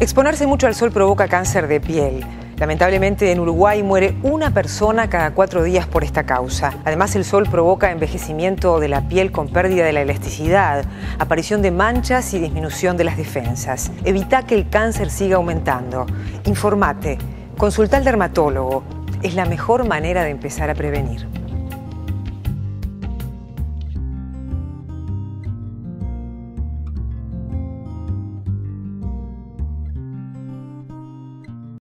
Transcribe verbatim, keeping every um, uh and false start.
Exponerse mucho al sol provoca cáncer de piel. Lamentablemente en Uruguay muere una persona cada cuatro días por esta causa. Además, el sol provoca envejecimiento de la piel con pérdida de la elasticidad, aparición de manchas y disminución de las defensas. Evita que el cáncer siga aumentando. Informate, consulta al dermatólogo. Es la mejor manera de empezar a prevenir.